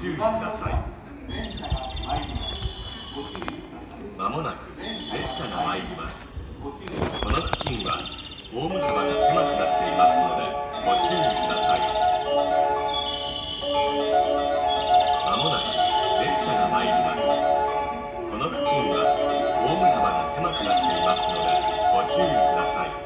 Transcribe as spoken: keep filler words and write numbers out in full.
注意ください。まもなく列車が参ります。この付近はホーム幅が狭くなっていますのでご注意ください。まもなく列車が参ります。この付近はホーム幅が狭くなっていますのでご注意ください。